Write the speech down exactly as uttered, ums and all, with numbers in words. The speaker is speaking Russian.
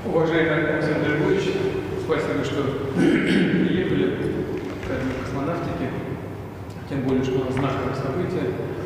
Уважаемый Александр Львович, спасибо, что приехали к космонавтике, тем более, что знаковое событие.